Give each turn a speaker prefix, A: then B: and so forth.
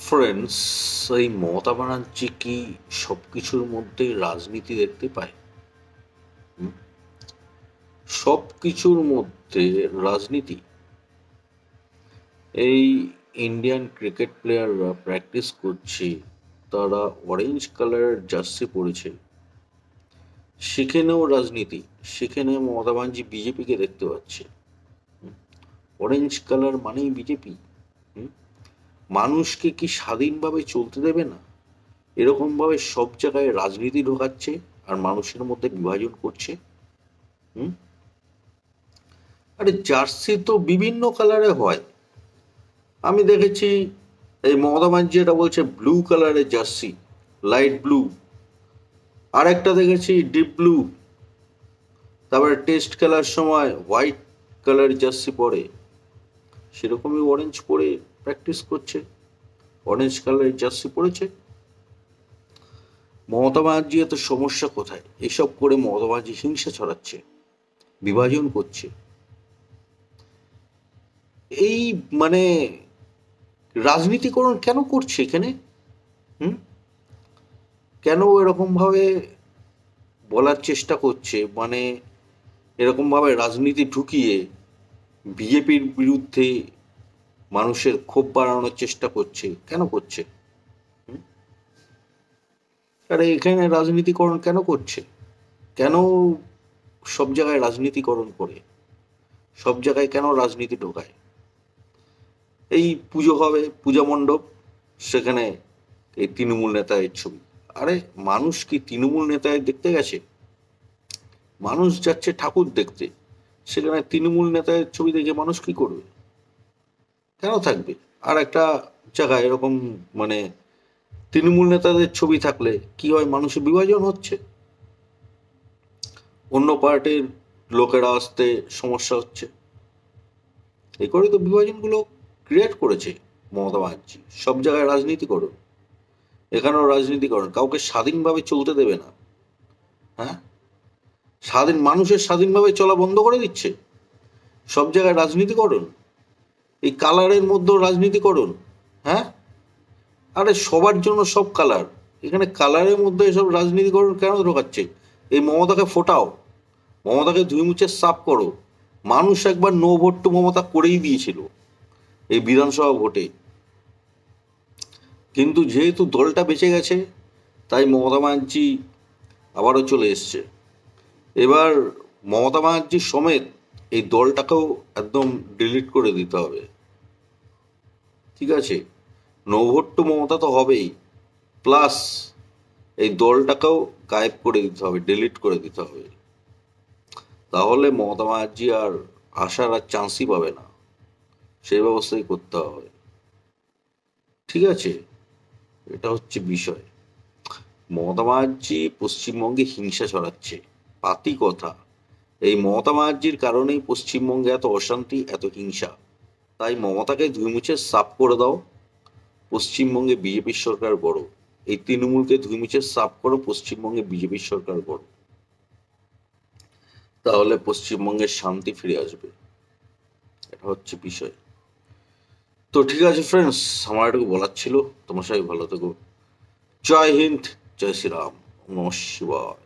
A: Friends, এই মমতা ব্যানার্জি কি সবকিছুর মধ্যেই রাজনীতি দেখতে পায়? হুম? সবকিছুর মধ্যে রাজনীতি। এই ইন্ডিয়ান ক্রিকেট প্লেয়াররা প্র্যাকটিস করছে, তারা অরেঞ্জ কালারের জার্সি পরেছে, সেখানেও রাজনীতি। সেখানে মমতা ব্যানার্জি বিজেপিকে দেখতে পাচ্ছে। অরেঞ্জ কালার মানেই বিজেপি। মানুষকে কি স্বাধীনভাবে চলতে দেবে না? এরকমভাবে সব জায়গায় রাজনীতি ঢোকাচ্ছে আর মানুষের মধ্যে বিভাজন করছে। হুম? আরে জার্সি তো বিভিন্ন কালারে হয়। আমি দেখেছি এই মমতা ব্যানার্জি এটা বলছে ব্লু কালারের জার্সি, লাইট ব্লু। আর একটা দেখেছি ডিপ ব্লু। তারপরে টেস্ট খেলার সময় হোয়াইট কালার জার্সি পরে, সেরকমই অরেঞ্জ পরে প্র্যাকটিস করছে। অরেঞ্জ কালারের জার্সি পরেছে। মমতা ব্যানার্জি এত সমস্যা কোথায়? এসব করে মমতা ব্যানার্জি হিংসা ছড়াচ্ছে, বিভাজন করছে। এই মানে রাজনীতিকরণ কেন করছে এখানে? হুম? কেন এরকম ভাবে বলার চেষ্টা করছে? এরকম ভাবে রাজনীতি ঢুকিয়ে বিজেপির বিরুদ্ধে মানুষের ক্ষোভ বাড়ানোর চেষ্টা করছে, কেন করছে? হুম? আরে এখানে রাজনীতিকরণ কেন করছে? কেন সব জায়গায় রাজনীতিকরণ করে? সব জায়গায় কেন রাজনীতি ঢোকায়? এই পুজো হবে, পূজা মণ্ডপ, সেখানে এই তৃণমূল নেতাদের ছবি। আরে মানুষ কি তৃণমূল নেতাদের দেখতে গেছে? মানুষ যাচ্ছে ঠাকুর দেখতে, সেখানে তৃণমূল নেতাদের ছবি দেখে মানুষ কি করবে? কেন থাকবে? আর একটা জায়গায় এরকম মানে তৃণমূল নেতাদের ছবি থাকলে কি হয়? মানুষের বিভাজন হচ্ছে, অন্য পার্টির লোকেরা আসতে সমস্যা হচ্ছে। এই করে তো বিভাজনগুলো ক্রিয়েট করেছে মমতা ব্যানার্জি। সব জায়গায় রাজনীতি করুন, এখানেও রাজনীতি করুন, কাউকে স্বাধীনভাবে চলতে দেবে না। হ্যাঁ, মানুষের স্বাধীনভাবে চলা বন্ধ করে দিচ্ছে। সব জায়গায় রাজনীতি করুন, এই কালারের মধ্যেও রাজনীতি করুন। হ্যাঁ, আরে সবার জন্য সব কালার, এখানে কালারের মধ্যে এসব রাজনীতি করুন কেন ঢোকাচ্ছে? এই মমতাকে ফোটাও, মমতাকে ধুয়ে মুছে সাফ করো। মানুষ একবার নো ভোট টু মমতা করেই দিয়েছিল এই বিধানসভা ভোটে, কিন্তু যেহেতু দলটা বেঁচে গেছে, তাই মমতা ব্যানার্জি আবারও চলে এসছে। এবার মমতা ব্যানার্জি সমেত এই দলটাকেও একদম ডিলিট করে দিতে হবে। ঠিক আছে, নো ভোট টু মমতা তো হবেই, প্লাস এই দলটাকেও গায়েব করে দিতে হবে, ডিলিট করে দিতে হবে। তাহলে মমতা ব্যানার্জি আর আসার আর চান্সই পাবে না। সেই ব্যবস্থাই করতে হবে। ঠিক আছে, এটা হচ্ছে বিষয়। মমতা ব্যানার্জি পশ্চিমবঙ্গে হিংসা ছড়াচ্ছে, পাতি কথা। এই মমতা ব্যানার্জির কারণেই পশ্চিমবঙ্গে এত অশান্তি, এত হিংসা। তাই মমতাকে ধুয়ে মুছে সাফ করে দাও, পশ্চিমবঙ্গে বিজেপির সরকার গড়ো। এই তৃণমূলকে ধুয়ে মুছে সাফ করো, পশ্চিমবঙ্গে বিজেপির সরকার গড়ো। তাহলে পশ্চিমবঙ্গের শান্তি ফিরে আসবে। এটা হচ্ছে বিষয়। তো ঠিক আছে ফ্রেন্ডস, আমার এটুকু বলার ছিল। তোমার সবাই ভালো থেকো। জয় হিন্দ, জয় শ্রীরাম, নমঃ শিবায়।